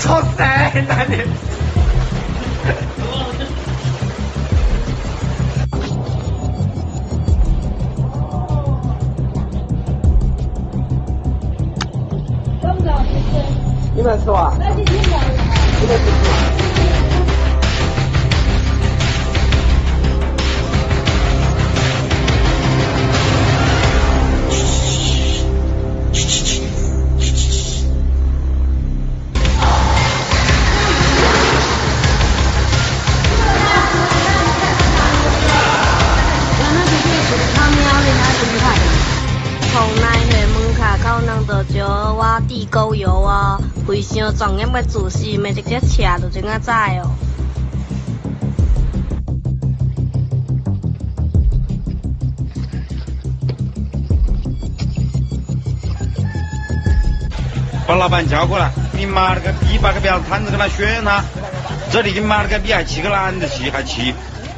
操谁呢你？你们吃吧？你们吃。 我地沟油啊，非常庄严的自信，每一只车都真啊载哦。 把老板叫过来，你妈了个逼，把个婊子摊子给他选他，这里你妈了个逼还骑个懒得骑还骑。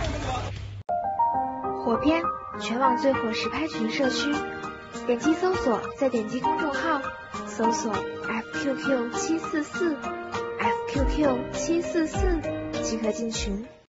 火片，全网最火实拍群社区，点击搜索，再点击公众号，搜索 FQQ744，FQQ744即可进群。